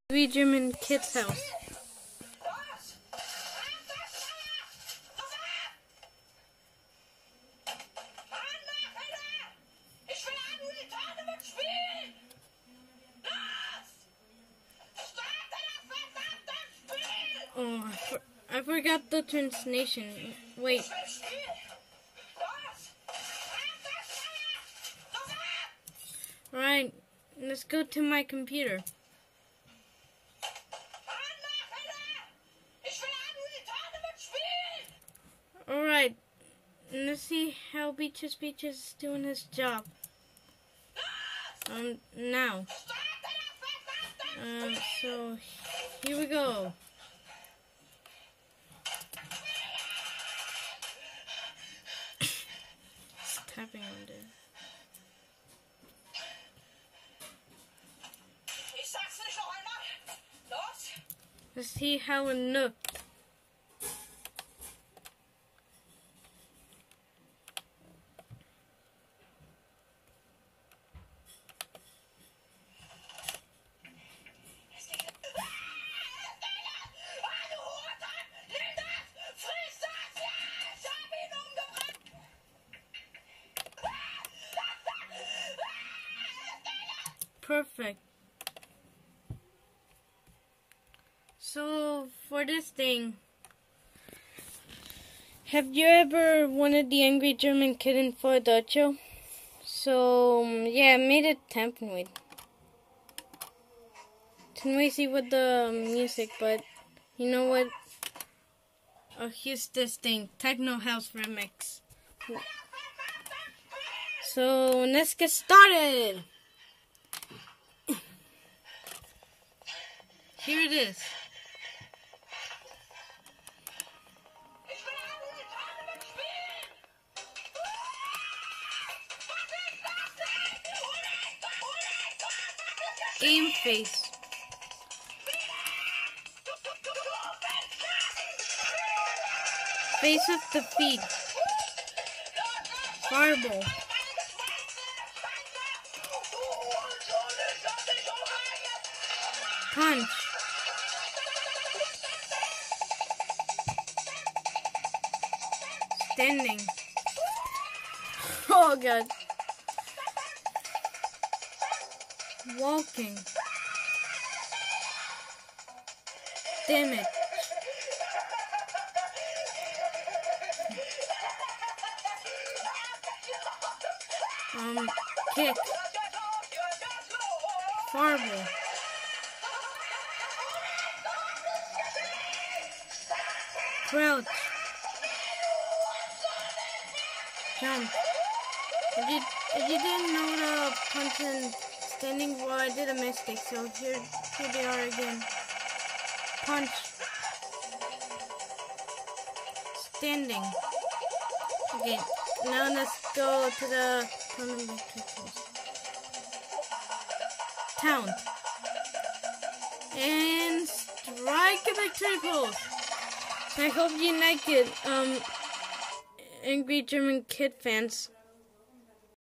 Angry German kid's house. Oh, I forgot the translation. Wait. Alright, let's go to my computer. Alright, let's see how Beaches is doing his job. Now. So, here we go. Just tapping on there. Let's see how it looked. Perfect. So, for this thing, have you ever wanted the Angry German Kitten for a dojo? So, yeah, I made it tampered. It's noisy with the music, but you know what? Oh, here's this thing, Techno House Remix. So, let's get started! Here it is. Game face. Face of the feet. Fireball. Punch. Standing. Oh god. Walking. Damn it. Kick. Fireball. Crouch. Jump. If you didn't know the punch and standing, well, I did a mistake, so here they are again. Punch. Standing. Okay, now let's go to the Town. And strike a victory pose. I hope you like it, Angry German Kid fans.